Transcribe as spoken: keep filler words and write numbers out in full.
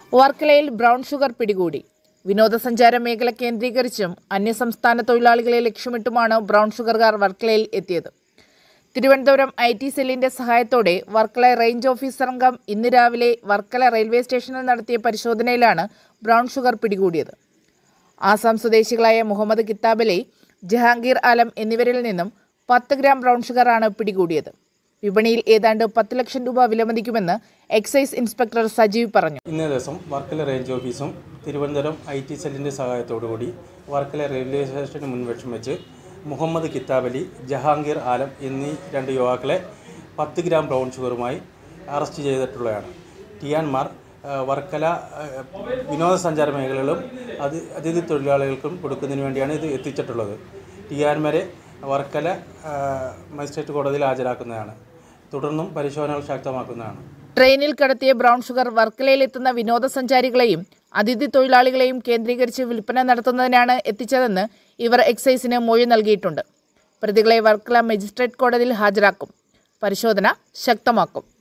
വർക്കലയിൽ brown sugar പിടികൂടി. വിനോദസഞ്ചാര മേഖല കേന്ദ്രീകരിച്ചും അന്യസംസ്ഥാന തൊഴിലാളികളെ ലക്ഷ്യമിട്ടുമാണ് ബ്രൗൺ ഷുഗർകാർ വർക്കലയിൽ എത്തിയത്. തിരുവനന്തപുരം ഐ ടി സെല്ലിന്റെ സഹായത്തോടെ വർക്കല റേഞ്ച് ഓഫീസർ അംഗം ഇന്ന് രാവിലെ വർക്കല റെയിൽവേ സ്റ്റേഷനിൽ നടത്തിയ പരിശോധനയിലാണ് ബ്രൗൺ ഷുഗർ പിടികൂടിയത്. ആസാം സ്വദേശികളായ മുഹമ്മദ് കിത്താബലി, ജഹാംഗീർ ആലം എന്നിവരിൽ നിന്നും പത്ത് ഗ്രാം ബ്രൗൺ ഷുഗറാണ് പിടികൂടിയത്. വിപണിയിൽ ഏതാണ്ട് പത്ത് ലക്ഷം രൂപ വിലമതിക്കുമെന്ന് എക്സൈസ് ഇൻസ്പെക്ടർ സജീവ് പറഞ്ഞു. ഇന്നേ ദിവസം വർക്കല റേഞ്ച് ഓഫീസും തിരുവനന്തപുരം ഐ ടി സെല്ലിൻ്റെ സഹായത്തോടുകൂടി വർക്കല റെയിൽവേ സ്റ്റേഷന് മുൻവശം വെച്ച് മുഹമ്മദ് കിത്താബലി, ജഹാംഗീർ ആലം എന്നീ രണ്ട് യുവാക്കളെ പത്ത് ഗ്രാം ബ്രൗൺ ഷുഗറുമായി അറസ്റ്റ് ചെയ്തിട്ടുള്ളതാണ്. ടിയാൻമാർ വർക്കല വിനോദസഞ്ചാര മേഖലകളും അത് അതിഥി തൊഴിലാളികൾക്കും കൊടുക്കുന്നതിന് വേണ്ടിയാണ് ഇത് എത്തിച്ചിട്ടുള്ളത്. ടിയാൻമാരെ വർക്കല മജിസ്ട്രേറ്റ് കോടതിയിൽ ഹാജരാക്കുന്നതാണ്. തുടർന്നും പരിശോധനകൾ ശക്തമാക്കുന്നതാണ്. ട്രെയിനിൽ കടത്തിയ ബ്രൗൺ ഷുഗർ വർക്കലയിലെത്തുന്ന വിനോദസഞ്ചാരികളെയും അതിഥി തൊഴിലാളികളെയും കേന്ദ്രീകരിച്ച് വിൽപ്പന നടത്തുന്നതിനാണ് എത്തിച്ചതെന്ന് ഇവർ എക്സൈസിന് മൊഴി നൽകിയിട്ടുണ്ട്. പ്രതികളെ വർക്കല മജിസ്ട്രേറ്റ് കോടതിയിൽ ഹാജരാക്കും. പരിശോധന ശക്തമാക്കും.